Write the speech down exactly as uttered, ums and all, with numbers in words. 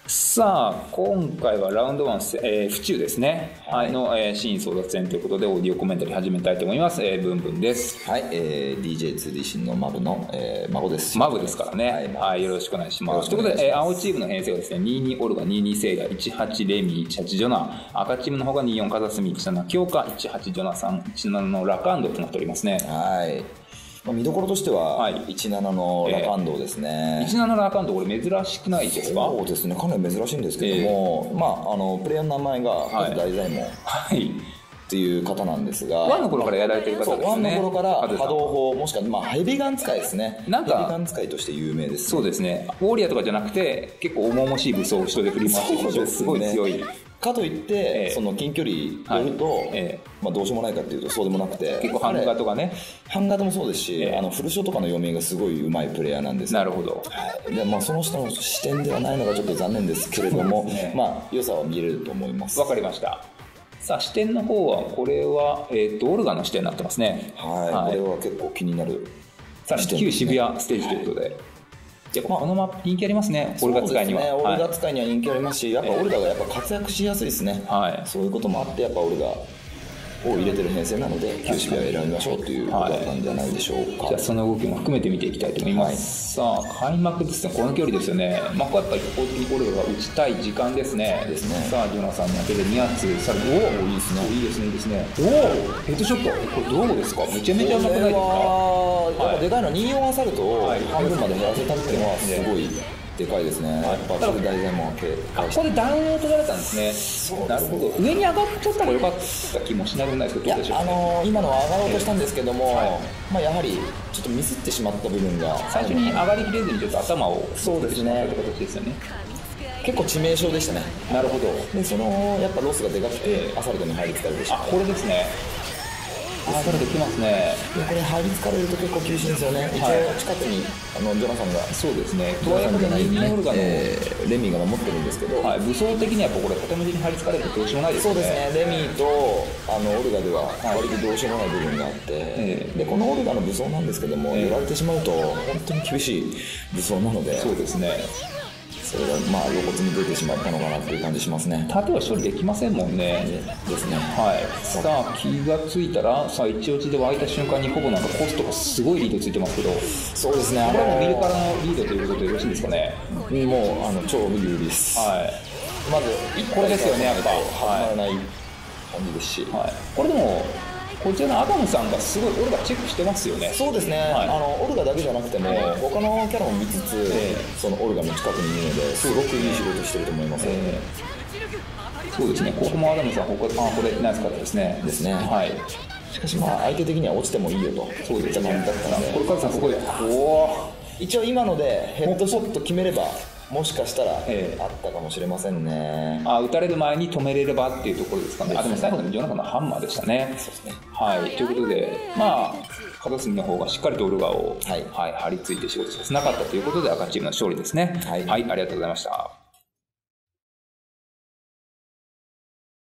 さあ今回はラウンドワン、えー、府中ですね、はい、の、えー、シーン争奪戦ということでオーディオコメンタリー始めたいと思います。えー、ブンブンです。 はい、えー、ディージェーツーディー シンのマブの、えー、孫です。 マブですからね、はい、はい、よろしくお願いします。ということで、えー、青チームの編成はですね、にじゅうにオルガ、にじゅうにセイラ、じゅうはちレミ、じゅうはちジョナ、赤チームの方がにじゅうよんカザスミ、じゅうなな京香、じゅうはちジョナさん、じゅうななのラカンドとなっておりますね。 はい。まあ、見どころとしては、はい、じゅうななのラカンドですね。 えー、じゅうななのラカンド、これ珍しくないですか？ そうですね、かなり珍しいんですけども、えー、まあ、あのプレイヤーの名前がまず大左衛門、はい、っていう方なんですが、 ワンの頃からやられてる方ですね。 ワンの頃から波動砲、もしくは、まあ、ヘビガン使いですね。なんかヘビガン使いとして有名です、ね。 そうですね。ウォーリアーとかじゃなくて、結構重々しい武装を人で振り回して、すごい強い。 かといって、えー、その近距離寄ると、はい、えー、まあ、どうしようもないかっていうとそうでもなくて、 結構ハンガーとかね、 ハンガーでもそうですし、えー、あのフルショとかの読みがすごい上手いプレイヤーなんです。 なるほど。 はい、でまあ、その人の視点ではないのがちょっと残念ですけれども、ね、まあ良さは見れると思います。 わかりました。さあ視点の方はこれは、えー、とオルガの視点になってますね。 はい、はい、これは結構気になる、ね、 さらに旧渋谷ステージということで、はい、やっぱこのマップ人気ありますね。オルガ使いには、 ね、オルガ使いには人気ありますし、やっぱオルガがやっぱ活躍しやすいですね、はい、そういうこともあってやっぱオルガを入れてる編成なので旧渋谷を選びましょうということだったんじゃないでしょうか。 はい、じゃあその動きも含めて見ていきたいと思います。はい、さあ開幕ですね、この距離ですよね。まあ、ここはやっぱり一方的にオルガが打ちたい時間ですね。 ですね。 さあジョナサンに当ててに発、さらにおおいいですね、いいですね、いいですね。おおヘッドショット、これどうですか？めちゃめちゃうまくないですか？ やっぱでかいのはにじゅうよんアサルトを半分まで減らせたっていうのはすごいでかいですね。やっぱ大左衛門はあ、ここでダウンを取られたんですね。なるほど。上に上がっちゃったらよかった気もしなくないですけど、どうでしょうか。 いや、あのー、今のは上がろうとしたんですけども、はい、まあ、やはりちょっとミスってしまった部分が最初に上がりきれずにちょっと頭をそうですねという形ですよね。 結構致命傷でしたね。 なるほど。 でそのやっぱロスがでかくてアサルトに入りつかれてしまう。 あ、これですね。あ、それできますね。 これ入りつかれると結構厳しいんですよね。一応近くにあのジョナサンがそうですね。 ジョナサンじゃないね、えー、レミーが守ってるんですけど、 はい、武装的にはやっぱこれ縦文字に入りつかれるとどうしようもないですね。 そうですね。レミーとあのオルガでは割とどうしようもない部分があって、はい、でこのオルガの武装なんですけども、えー、やられてしまうと本当に厳しい武装なので、 そうですね。 それがまあ露骨に出てしまったのかなっていう感じしますね。 縦は処理できませんもんね。 ですね。 はい。さあ気がついたらさあ一落ちで湧いた瞬間にほぼなんかコストがすごいリードついてますけど。 そうですね。 これは右からのリードということでよろしいですかね。 もうあの超有利です。 はい。まずこれですよね、やっぱ始まらない感じですし。 はい。これでも。こちらのアダムさんがすごいオルガチェックしてますよね。 そうですね、はい、あのオルガだけじゃなくても、えー、他のキャラも見つつ、えー、そのオルガの近くにいるのですごくいい仕事してると思います、えー、そうですね。ここもアダムさん、ここあこれナイスカットですね。 ですね。 はい。 しかしまあ相手的には落ちてもいいよとそういった感じだったので、 これカズさんここでおお一応今のでヘッドショット決めればもしかしたらあったかもしれませんね。 あ、打たれる前に止めれればっていうところですかね。あ、でも最後のジョナサンのハンマーでしたね。 そうですね。 はい。ということで、まあ片隅の方がしっかりとオルガを、はいはい、張り付いて仕事させなかったということで赤チームの勝利ですね。はい、はい、ありがとうございました。